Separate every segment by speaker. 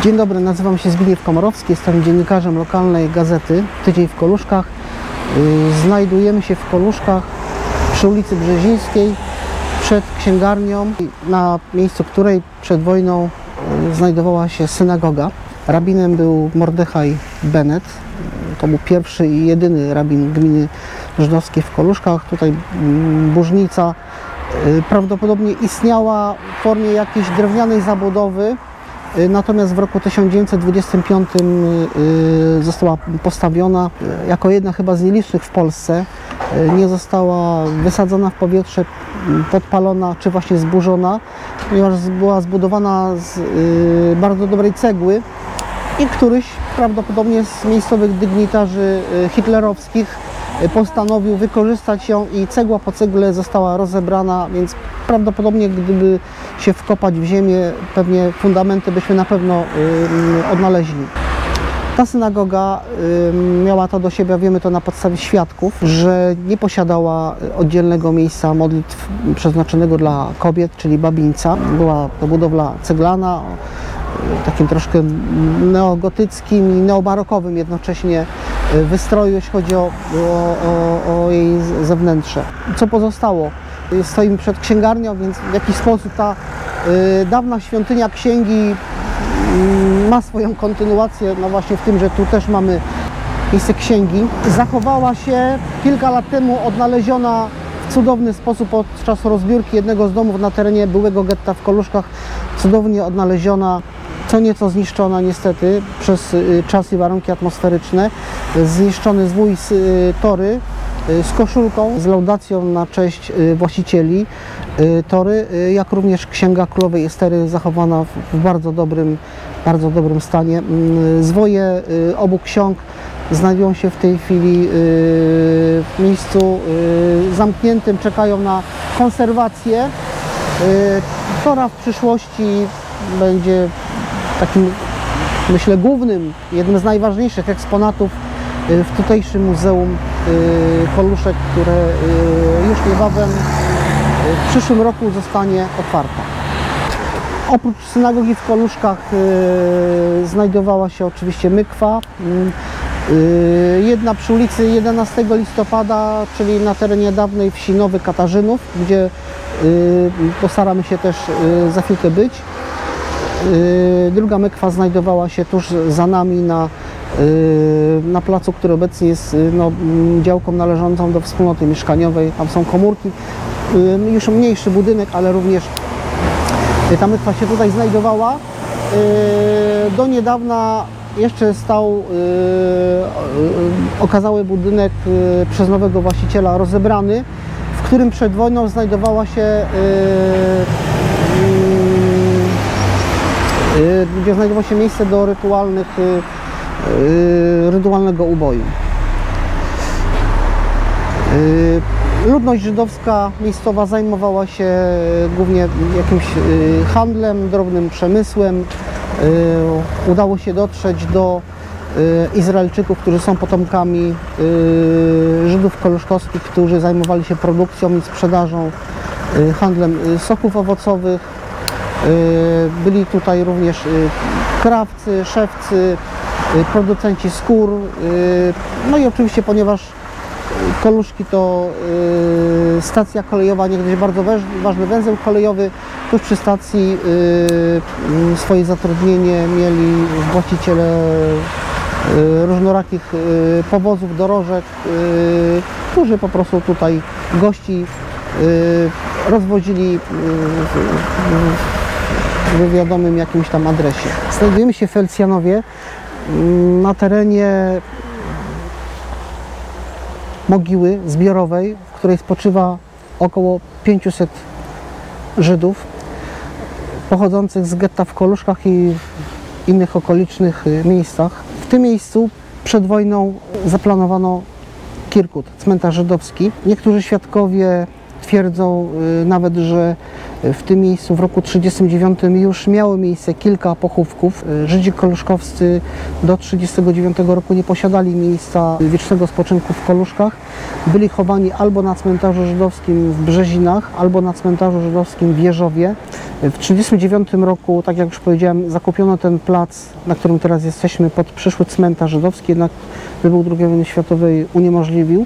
Speaker 1: Dzień dobry, nazywam się Zbigniew Komorowski, jestem dziennikarzem lokalnej gazety Tydzień w Koluszkach. Znajdujemy się w Koluszkach przy ulicy Brzezińskiej, przed księgarnią, na miejscu której przed wojną znajdowała się synagoga. Rabinem był Mordechaj Bennett. To był pierwszy i jedyny rabin gminy żydowskiej w Koluszkach. Tutaj bożnica prawdopodobnie istniała w formie jakiejś drewnianej zabudowy, natomiast w roku 1925 została postawiona jako jedna chyba z nielicznych w Polsce. Nie została wysadzona w powietrze, podpalona czy właśnie zburzona, ponieważ była zbudowana z bardzo dobrej cegły i któryś prawdopodobnie z miejscowych dygnitarzy hitlerowskich postanowił wykorzystać ją i cegła po cegle została rozebrana, więc prawdopodobnie gdyby się wkopać w ziemię, pewnie fundamenty byśmy na pewno odnaleźli. Ta synagoga miała to do siebie, wiemy to na podstawie świadków, że nie posiadała oddzielnego miejsca modlitw przeznaczonego dla kobiet, czyli babińca. Była to budowla ceglana, takim troszkę neogotyckim i neobarokowym jednocześnie wystroju, jeśli chodzi o jej zewnętrze. Co pozostało? Stoimy przed księgarnią, więc w jakiś sposób ta dawna świątynia księgi ma swoją kontynuację, no właśnie w tym, że tu też mamy miejsce księgi. Zachowała się kilka lat temu, odnaleziona w cudowny sposób podczas rozbiórki jednego z domów na terenie byłego getta w Koluszkach. Cudownie odnaleziona, co nieco zniszczona niestety przez czas i warunki atmosferyczne. Zniszczony zwój z tory z koszulką, z laudacją na cześć właścicieli tory, jak również księga królowej Estery zachowana w bardzo dobrym stanie. Zwoje obu ksiąg znajdują się w tej chwili w miejscu zamkniętym, czekają na konserwację. Tora w przyszłości będzie takim, myślę, głównym, jednym z najważniejszych eksponatów w tutejszym Muzeum Koluszek, które już niebawem w przyszłym roku zostanie otwarta. Oprócz synagogi w Koluszkach znajdowała się oczywiście mykwa. Jedna przy ulicy 11 listopada, czyli na terenie dawnej wsi Nowy Katarzynów, gdzie postaramy się też za chwilkę być. Druga mykwa znajdowała się tuż za nami na placu, który obecnie jest działką należącą do wspólnoty mieszkaniowej. Tam są komórki, już mniejszy budynek, ale również ta mykwa się tutaj znajdowała. Do niedawna jeszcze stał okazały budynek przez nowego właściciela rozebrany, w którym przed wojną znajdowała się gdzie znajdowało się miejsce do rytualnego uboju. Ludność żydowska miejscowa zajmowała się głównie jakimś handlem, drobnym przemysłem. Udało się dotrzeć do Izraelczyków, którzy są potomkami Żydów koluszkowskich, którzy zajmowali się produkcją i sprzedażą, handlem soków owocowych. Byli tutaj również krawcy, szewcy, producenci skór. No i oczywiście, ponieważ Koluszki to stacja kolejowa, niegdyś bardzo ważny węzeł kolejowy, tuż przy stacji swoje zatrudnienie mieli właściciele różnorakich powozów, dorożek, którzy po prostu tutaj gości rozwozili w wiadomym jakimś tam adresie. Znajdujemy się w Felicjanowie na terenie mogiły zbiorowej, w której spoczywa około 500 Żydów pochodzących z getta w Koluszkach i w innych okolicznych miejscach. W tym miejscu przed wojną zaplanowano Kirkut, cmentarz żydowski. Niektórzy świadkowie twierdzą nawet, że w tym miejscu w roku 1939 już miało miejsce kilka pochówków. Żydzi koluszkowscy do 1939 roku nie posiadali miejsca wiecznego spoczynku w Koluszkach. Byli chowani albo na cmentarzu żydowskim w Brzezinach, albo na cmentarzu żydowskim w Jeżowie. W 1939 roku, tak jak już powiedziałem, zakupiono ten plac, na którym teraz jesteśmy, pod przyszły cmentarz żydowski, jednak wybuch II wojny światowej uniemożliwił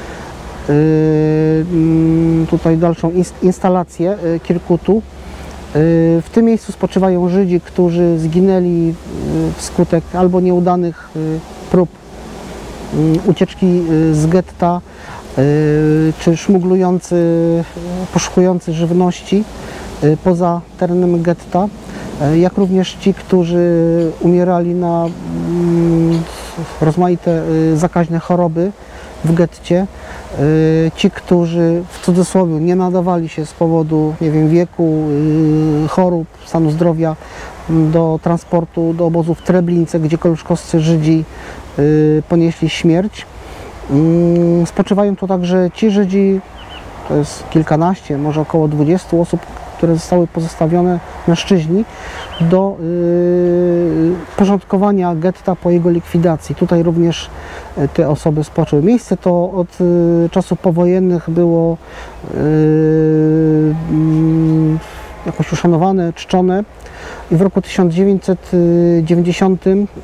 Speaker 1: tutaj dalszą instalację Kirkutu. W tym miejscu spoczywają Żydzi, którzy zginęli wskutek albo nieudanych prób ucieczki z getta, czy szmuglujący, poszukujący żywności poza terenem getta, jak również ci, którzy umierali na rozmaite zakaźne choroby w getcie, ci, którzy w cudzysłowie nie nadawali się z powodu, nie wiem, wieku, chorób, stanu zdrowia do transportu do obozu w Treblince, gdzie koluszkowscy Żydzi ponieśli śmierć. Spoczywają tu także ci Żydzi, to jest kilkanaście, może około 20 osób, które zostały pozostawione, mężczyźni, do porządkowania getta po jego likwidacji. Tutaj również te osoby spoczęły. Miejsce to od czasów powojennych było jakoś uszanowane, czczone i w roku 1990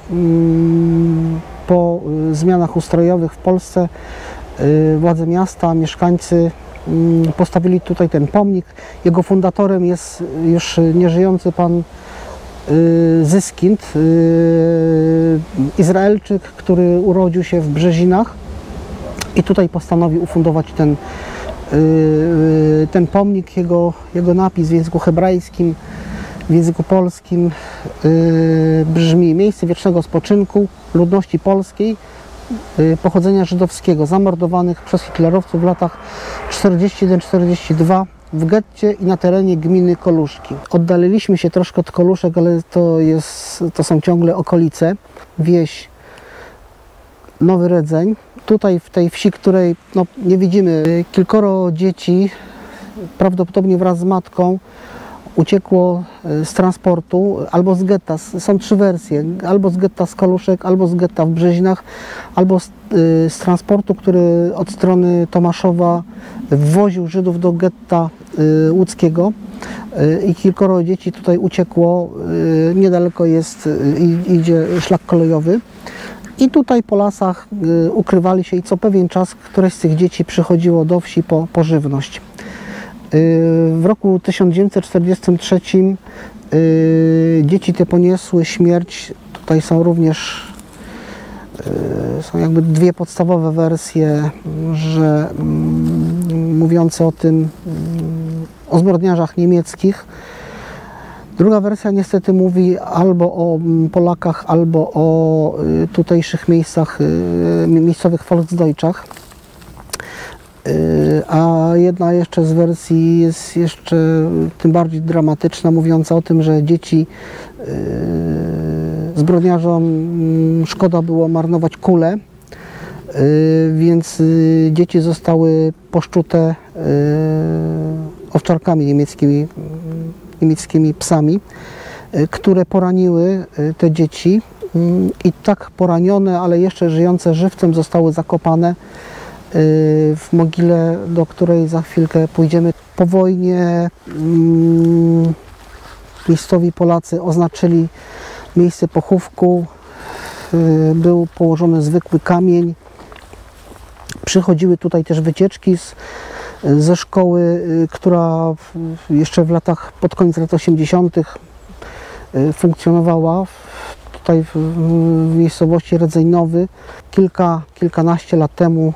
Speaker 1: po zmianach ustrojowych w Polsce władze miasta, mieszkańcy postawili tutaj ten pomnik. Jego fundatorem jest już nieżyjący pan Zyskind, Izraelczyk, który urodził się w Brzezinach i tutaj postanowił ufundować ten pomnik. Jego napis w języku hebrajskim, w języku polskim brzmi: miejsce wiecznego spoczynku ludności polskiej pochodzenia żydowskiego, zamordowanych przez hitlerowców w latach 1941-1942 w getcie i na terenie gminy Koluszki. Oddaliliśmy się troszkę od Koluszek, ale to są ciągle okolice. Wieś Nowy Redzeń. Tutaj w tej wsi, której nie widzimy, kilkoro dzieci, prawdopodobnie wraz z matką, uciekło z transportu albo z getta. Są trzy wersje: albo z getta z Koluszek, albo z getta w Brzezinach, albo z transportu, który od strony Tomaszowa wwoził Żydów do getta łódzkiego. I kilkoro dzieci tutaj uciekło. Niedaleko idzie szlak kolejowy. I tutaj po lasach ukrywali się i co pewien czas któreś z tych dzieci przychodziło do wsi po żywność. W roku 1943 dzieci te poniosły śmierć. Tutaj są również jakby dwie podstawowe wersje, że mówiące o zbrodniarzach niemieckich. Druga wersja niestety mówi albo o Polakach, albo o tutejszych miejscowych Volksdeutschach. A jedna jeszcze z wersji jest jeszcze tym bardziej dramatyczna, mówiąca o tym, że dzieci zbrodniarzom szkoda było marnować kule, więc dzieci zostały poszczute owczarkami niemieckimi psami, które poraniły te dzieci i tak poranione, ale jeszcze żyjące żywcem, zostały zakopane w mogile, do której za chwilkę pójdziemy. Po wojnie miejscowi Polacy oznaczyli miejsce pochówku. Był położony zwykły kamień. Przychodziły tutaj też wycieczki ze szkoły, która jeszcze pod koniec lat 80. funkcjonowała tutaj w miejscowości Redzeń Nowy. Kilkanaście lat temu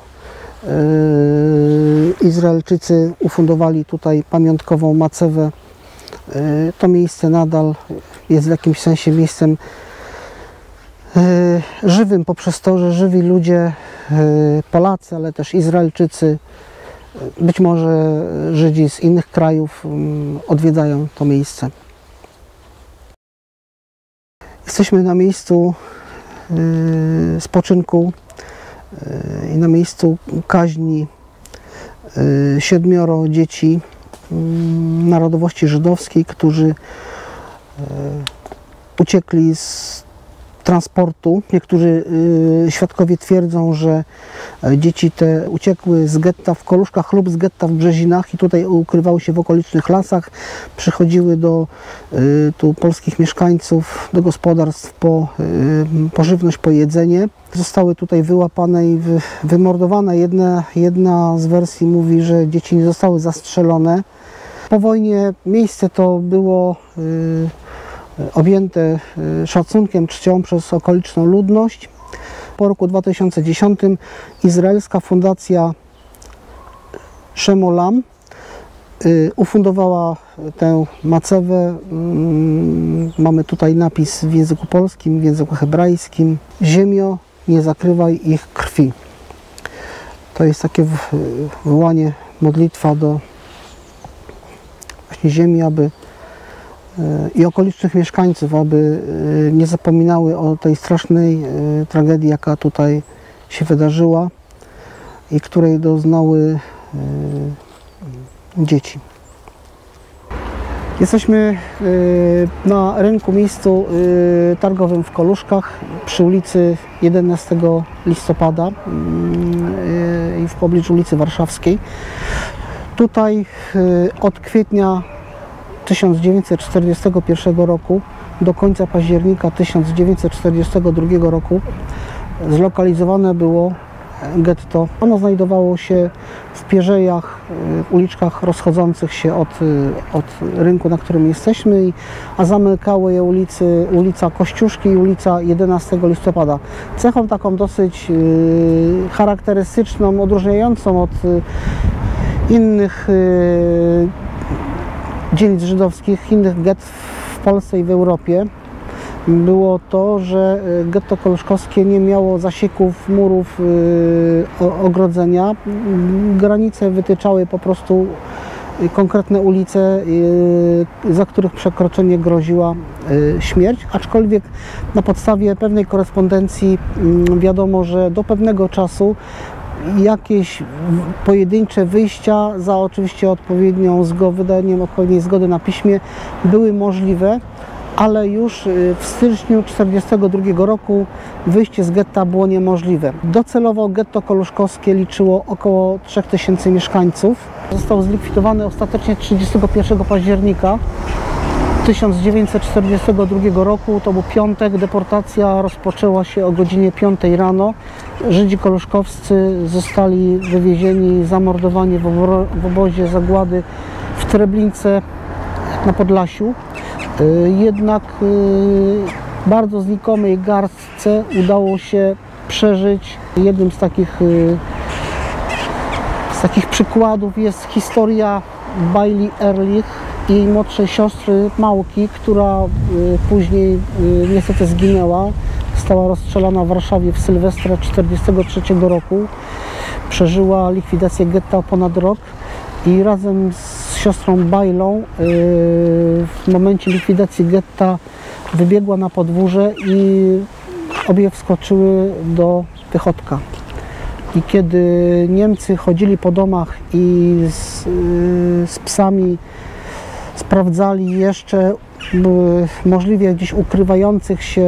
Speaker 1: Izraelczycy ufundowali tutaj pamiątkową macewę. To miejsce nadal jest w jakimś sensie miejscem żywym, poprzez to, że żywi ludzie, Polacy, ale też Izraelczycy, być może Żydzi z innych krajów odwiedzają to miejsce. Jesteśmy na miejscu spoczynku i na miejscu kaźni 7 dzieci narodowości żydowskiej, którzy uciekli z transportu. Niektórzy świadkowie twierdzą, że dzieci te uciekły z getta w Koluszkach lub z getta w Brzezinach i tutaj ukrywały się w okolicznych lasach. Przychodziły do tu polskich mieszkańców, do gospodarstw po żywność, po jedzenie. Zostały tutaj wyłapane i wymordowane. Jedna z wersji mówi, że dzieci nie zostały zastrzelone. Po wojnie miejsce to było objęte szacunkiem, czcią przez okoliczną ludność. Po roku 2010 izraelska fundacja Shem Olam ufundowała tę macewę. Mamy tutaj napis w języku polskim, w języku hebrajskim: Ziemio, nie zakrywaj ich krwi. To jest takie wołanie, modlitwa do właśnie ziemi, i okolicznych mieszkańców, aby nie zapominały o tej strasznej tragedii, jaka tutaj się wydarzyła i której doznały dzieci. Jesteśmy na rynku, miejscu targowym w Koluszkach przy ulicy 11 listopada i w pobliżu ulicy Warszawskiej. Tutaj od kwietnia 1941 roku do końca października 1942 roku zlokalizowane było getto. Ono znajdowało się w pierzejach, w uliczkach rozchodzących się od rynku, na którym jesteśmy, a zamykały je ulica Kościuszki i ulica 11 listopada. Cechą taką dosyć charakterystyczną, odróżniającą od innych dzielnic żydowskich, innych gett w Polsce i w Europie, było to, że getto koluszkowskie nie miało zasieków, murów, ogrodzenia. Granice wytyczały po prostu konkretne ulice, za których przekroczenie groziła śmierć, aczkolwiek na podstawie pewnej korespondencji wiadomo, że do pewnego czasu jakieś pojedyncze wyjścia, za oczywiście wydaniem odpowiedniej zgody na piśmie, były możliwe, ale już w styczniu 1942 roku wyjście z getta było niemożliwe. Docelowo getto koluszkowskie liczyło około 3000 mieszkańców. Został zlikwidowany ostatecznie 31 października 1942 roku, to był piątek, deportacja rozpoczęła się o godzinie 5 rano. Żydzi koluszkowscy zostali wywiezieni, zamordowani w obozie zagłady w Treblince na Podlasiu. Jednak bardzo znikomej garstce udało się przeżyć. Jednym z takich przykładów jest historia Baili Ehrlich i jej młodszej siostry Małki, która później niestety zginęła. Została rozstrzelana w Warszawie w Sylwestra 1943 roku. Przeżyła likwidację getta ponad rok i razem z siostrą Bailą w momencie likwidacji getta wybiegła na podwórze i obie wskoczyły do Pychotka. I kiedy Niemcy chodzili po domach i z psami sprawdzali jeszcze możliwie gdzieś ukrywających się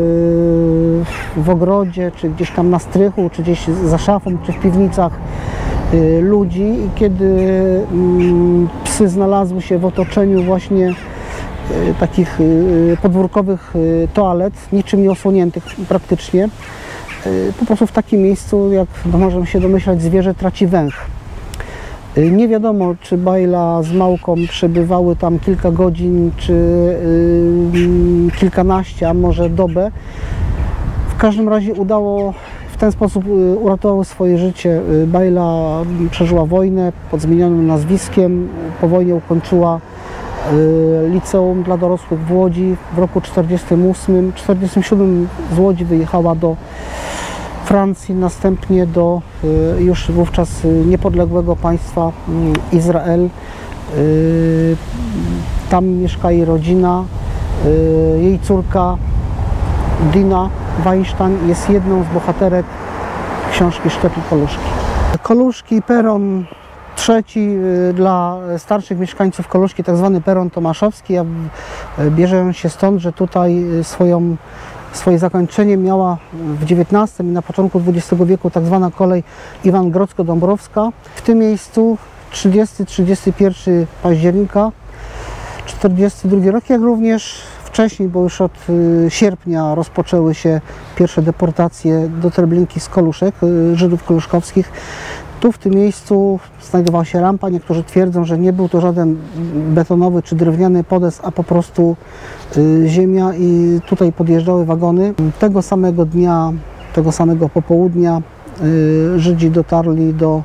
Speaker 1: w ogrodzie, czy gdzieś tam na strychu, czy gdzieś za szafą, czy w piwnicach ludzi, i kiedy psy znalazły się w otoczeniu właśnie takich podwórkowych toalet, niczym nie osłoniętych praktycznie, po prostu w takim miejscu, jak możemy się domyślać, zwierzę traci węch. Nie wiadomo, czy Baila z Małką przebywały tam kilka godzin, czy kilkanaście, a może dobę. W każdym razie w ten sposób uratowały swoje życie. Baila przeżyła wojnę pod zmienionym nazwiskiem. Po wojnie ukończyła liceum dla dorosłych w Łodzi w roku 1948. W 1947 z Łodzi wyjechała do Francji, następnie do już wówczas niepodległego państwa Izrael. Tam mieszka jej rodzina. Jej córka Dina Weinstein jest jedną z bohaterek książki Sztep i Koluszki. Koluszki, peron trzeci dla starszych mieszkańców Koluszki, tak zwany peron tomaszowski. Bierze się stąd, że tutaj swoje zakończenie miała w XIX i na początku XX wieku tak zwana kolej Iwangrodzko-Dąbrowska. W tym miejscu 30-31 października 1942 rok, jak również wcześniej, bo już od sierpnia rozpoczęły się pierwsze deportacje do Treblinki z Koluszek, Żydów koluszkowskich. Tu w tym miejscu znajdowała się rampa. Niektórzy twierdzą, że nie był to żaden betonowy czy drewniany podest, a po prostu ziemia i tutaj podjeżdżały wagony. Tego samego dnia, tego samego popołudnia Żydzi dotarli do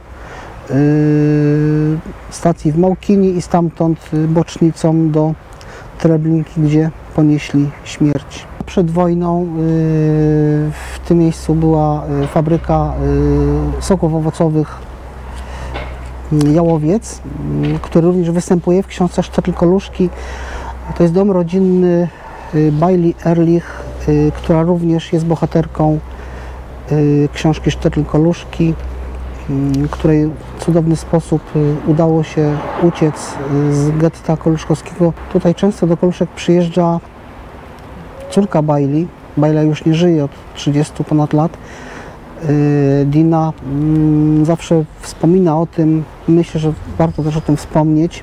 Speaker 1: stacji w Małkini i stamtąd bocznicą do Treblinki, gdzie ponieśli śmierć. Przed wojną w tym miejscu była fabryka soków owocowych Jałowiec, który również występuje w książce Sztetl Koluszki. To jest dom rodzinny Bailey Ehrlich, która również jest bohaterką książki Sztetl Koluszki, której w cudowny sposób udało się uciec z getta koluszkowskiego. Tutaj często do Koluszek przyjeżdża córka Bailey. Bailey już nie żyje od 30 ponad lat. Dina zawsze wspomina o tym, myślę, że warto też o tym wspomnieć,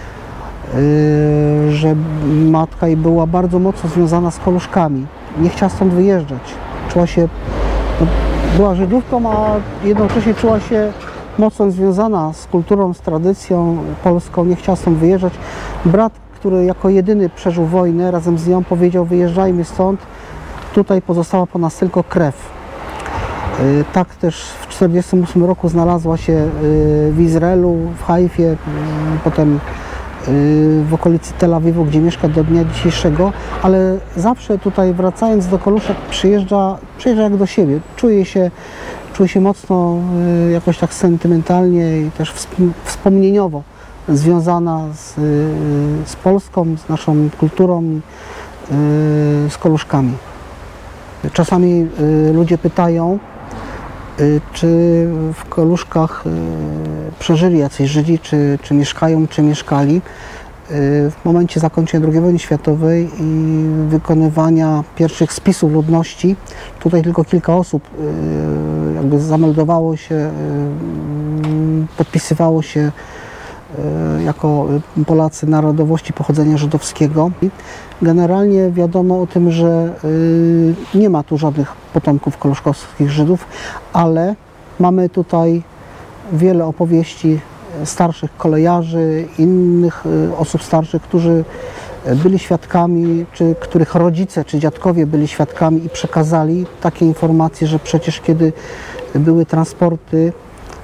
Speaker 1: że matka jej była bardzo mocno związana z Koluszkami. Nie chciała stąd wyjeżdżać. Czuła się, była Żydówką, a jednocześnie czuła się mocno związana z kulturą, z tradycją polską. Nie chciała stąd wyjeżdżać. Brat, który jako jedyny przeżył wojnę, razem z nią powiedział: wyjeżdżajmy stąd, tutaj pozostała po nas tylko krew. Tak też w 1948 roku znalazła się w Izraelu, w Haifie, potem w okolicy Tel Awiwu, gdzie mieszka do dnia dzisiejszego, ale zawsze tutaj, wracając do Koluszek, przyjeżdża jak do siebie. Czuje się mocno jakoś tak sentymentalnie i też wspomnieniowo związana z Polską, z naszą kulturą, z Koluszkami. Czasami ludzie pytają, czy w Koluszkach przeżyli jacyś Żydzi, czy mieszkają, czy mieszkali. W momencie zakończenia II wojny światowej i wykonywania pierwszych spisów ludności, tutaj tylko kilka osób jakby zameldowało się, podpisywało się jako Polacy narodowości pochodzenia żydowskiego. Generalnie wiadomo o tym, że nie ma tu żadnych potomków koluszkowskich Żydów, ale mamy tutaj wiele opowieści starszych kolejarzy, innych osób starszych, którzy byli świadkami, czy których rodzice czy dziadkowie byli świadkami i przekazali takie informacje, że przecież kiedy były transporty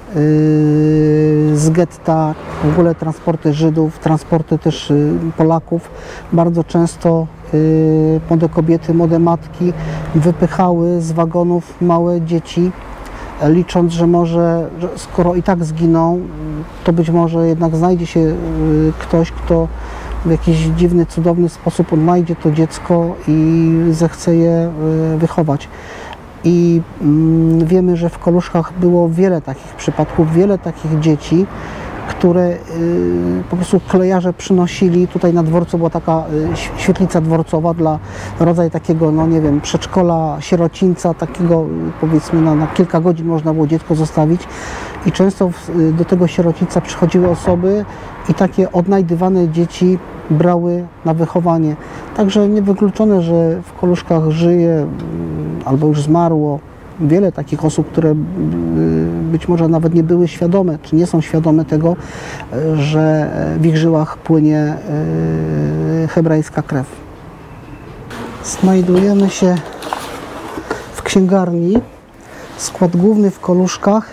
Speaker 1: z getta, w ogóle transporty Żydów, transporty też Polaków, bardzo często młode kobiety, młode matki wypychały z wagonów małe dzieci, licząc, że może, że skoro i tak zginą, to być może jednak znajdzie się ktoś, kto w jakiś dziwny, cudowny sposób odnajdzie to dziecko i zechce je wychować. I wiemy, że w Koluszkach było wiele takich przypadków, wiele takich dzieci, które po prostu kolejarze przynosili. Tutaj na dworcu była taka świetlica dworcowa dla rodzaju takiego, no nie wiem, przedszkola, sierocińca, takiego powiedzmy na kilka godzin można było dziecko zostawić i często do tego sierocińca przychodziły osoby i takie odnajdywane dzieci brały na wychowanie. Także niewykluczone, że w Koluszkach żyje albo już zmarło wiele takich osób, które być może nawet nie były świadome, czy nie są świadome tego, że w ich żyłach płynie hebrajska krew. Znajdujemy się w księgarni. Skład główny w Koluszkach.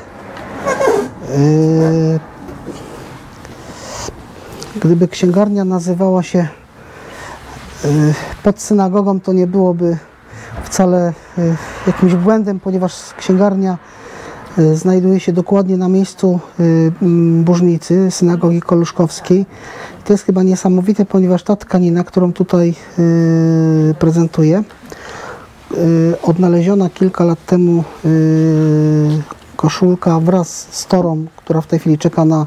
Speaker 1: Gdyby księgarnia nazywała się pod synagogą, to nie byłoby wcale jakimś błędem, ponieważ księgarnia znajduje się dokładnie na miejscu Bożnicy, synagogi koluszkowskiej. To jest chyba niesamowite, ponieważ ta tkanina, którą tutaj prezentuję, odnaleziona kilka lat temu koszulka wraz z torą, która w tej chwili czeka na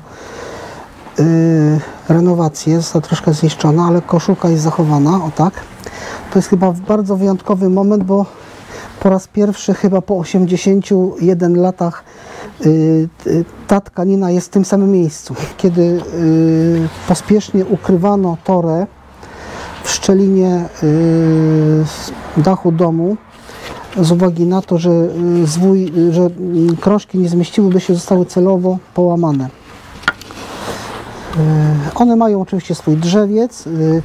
Speaker 1: renowację. Została troszkę zniszczona, ale koszulka jest zachowana, o tak. To jest chyba bardzo wyjątkowy moment, bo po raz pierwszy chyba po 81 latach ta tkanina jest w tym samym miejscu. Kiedy pospiesznie ukrywano torę w szczelinie dachu domu, z uwagi na to, że krążki nie zmieściłyby się, zostały celowo połamane. One mają oczywiście swój drzewiec.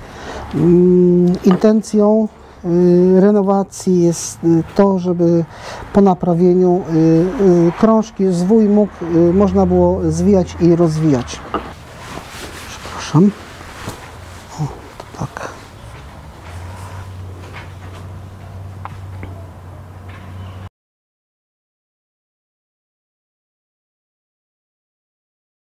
Speaker 1: Intencją renowacji jest to, żeby po naprawieniu krążki, zwój można było zwijać i rozwijać. Przepraszam. O, to tak.